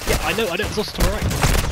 Yeah, I know, there's also to my right.